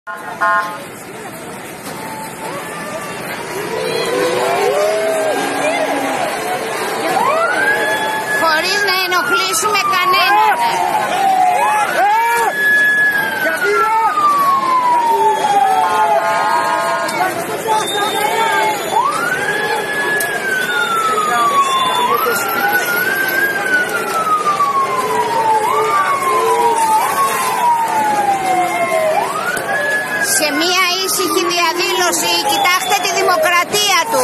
Χωρίς να ενοχλήσουμε κανέναν. Σε μία ήσυχη διαδήλωση, κοιτάξτε τη δημοκρατία του.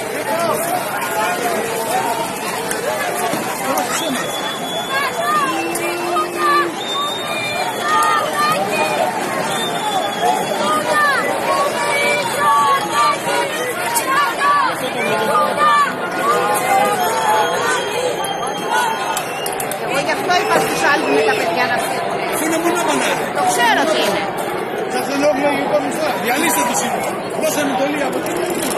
Εγώ γι' αυτό είπα στους άλλους με τα παιδιά να φύγουν. Είναι μόνο μπανάνα. Το ξέρω τι είναι. Σας το λέω λογικό μισθά. Διαλύστε το σήμερα. Δώσαμε το λί από το.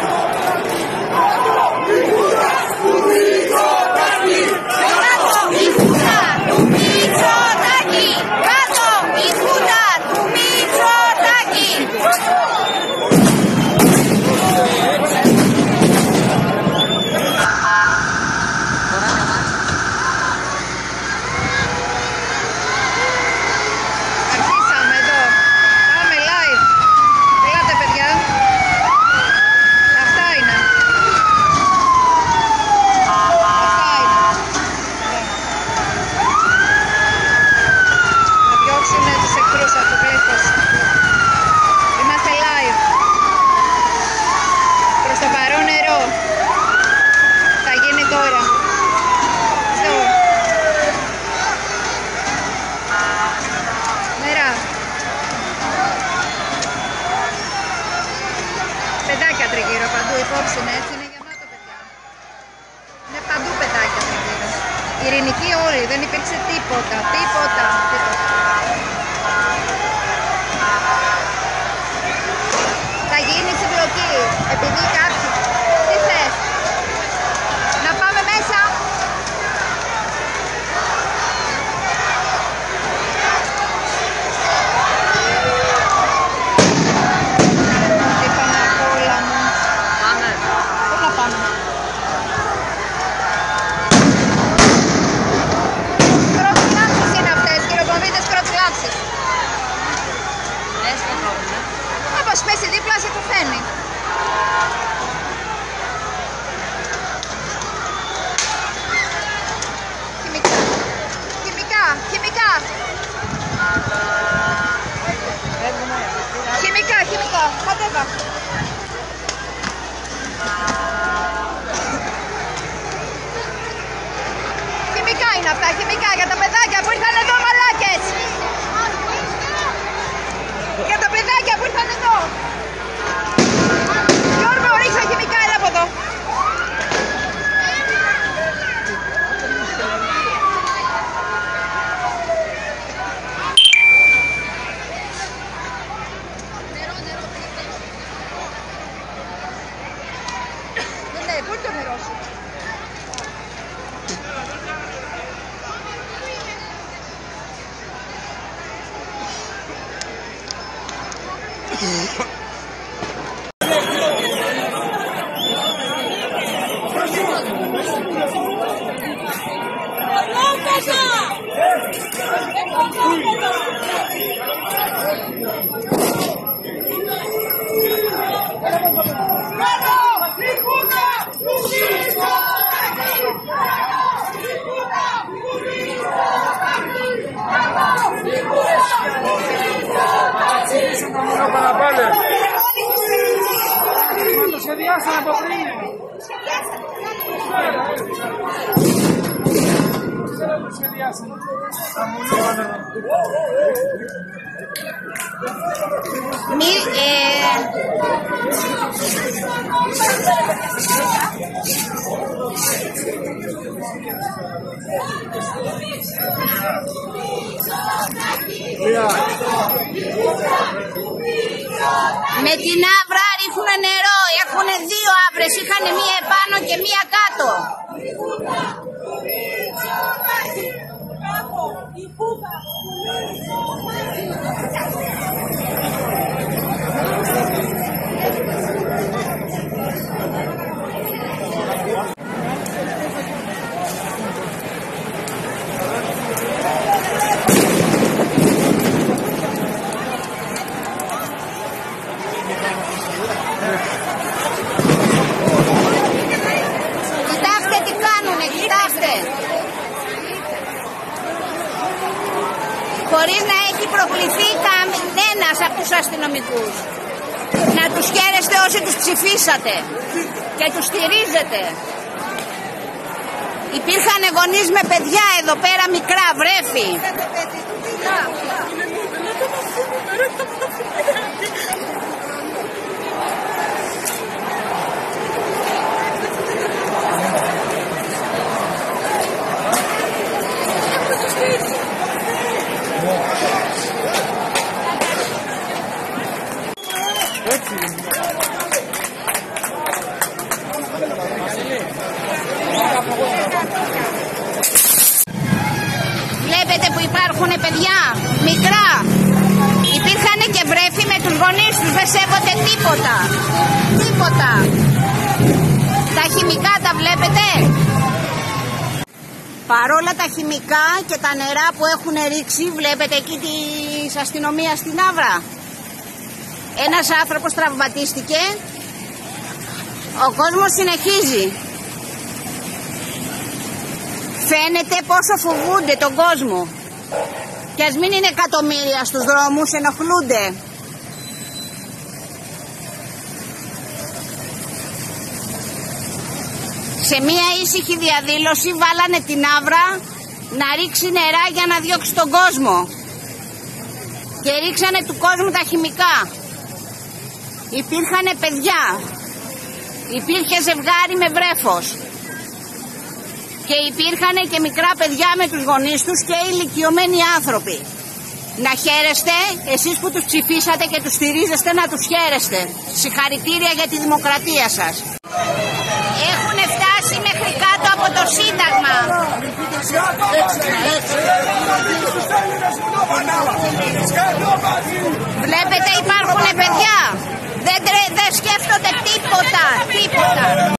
Η Χούντα του Μητσοτάκη! Κάτω η Χούντα του Μητσοτάκη! Αρχίσαμε εδώ. Πάμε live. Ελάτε παιδιά. Αυτά είναι. Να διώξουν τους εχθρούς από το κλέφος. Είμαστε live. Προς το παρόν νερό. Θα γίνει τώρα. Στο. Νερά. Παιδάκια τριγύρω παντού, υπόψη είναι έτσι, είναι γεμάτο παιδιά. Είναι παντού παιδάκια τριγύρω. Ειρηνικοί όλοι, δεν υπήρξε τίποτα, τίποτα. Θα γίνει συμπλοκή, επειδή κάποιοι... Τι θες? Να πάμε μέσα? Τι πάμε από όλα μου. Πάμε. Πού να πάμε? Σκροτσουλάξεις είναι αυτές, κυροπομίτες σκροτσουλάξεις. Έστω κόβουμε. Όπως πέσει δίπλα σε κουφαίνει. Χημικά. Χημικά. Χημικά. Χημικά. Χημικά. Κατέβα. Χημικά είναι αυτά. Χημικά για τα παιδάκια που ήρθαν εδώ, μαλάκες. Για τα παιδάκια που ήρθαν εδώ. Γιώργο, ρίξα χημικά, έλα από εδώ. Ναι, πού είναι το νερό σου? Το σχεδιάσαμε από πριν. Το σχεδιάσαμε. Με την άβρα ρίχνουν νερό, έχουν δύο άβρες, είχαν μία επάνω και μία κάτω. Κοιτάξτε τι κάνουνε, κοιτάξτε. Χωρίς να έχει προκληθεί κανένας από τους αστυνομικούς. Να τους χαίρεστε όσοι τους ψηφίσατε και τους στηρίζετε. Υπήρχαν γονείς με παιδιά εδώ πέρα, μικρά βρέφη. Βλέπετε που υπάρχουν παιδιά μικρά. Υπήρχαν και βρέφη με τους γονείς τους, δεν σέβονται τίποτα. Τίποτα. Τα χημικά τα βλέπετε. Παρόλα τα χημικά και τα νερά που έχουν ρίξει, βλέπετε εκεί της αστυνομίας στην Άβρα. Ένας άνθρωπος τραυματίστηκε. Ο κόσμος συνεχίζει. Φαίνεται πόσο φοβούνται τον κόσμο. Και ας μην είναι εκατομμύρια στους δρόμους, ενοχλούνται. Σε μία ήσυχη διαδήλωση βάλανε την Άβρα να ρίξει νερά για να διώξει τον κόσμο. Και ρίξανε του κόσμου τα χημικά. Υπήρχανε παιδιά. Υπήρχε ζευγάρι με βρέφος. Και υπήρχαν και μικρά παιδιά με τους γονείς τους και ηλικιωμένοι άνθρωποι. Να χαίρεστε, εσείς που τους ψηφίσατε και τους στηρίζεστε, να τους χαίρεστε. Συγχαρητήρια για τη δημοκρατία σας. Έχουν φτάσει μέχρι κάτω από το Σύνταγμα. Βλέπετε υπάρχουν παιδιά. Δεν σκέφτονται τίποτα.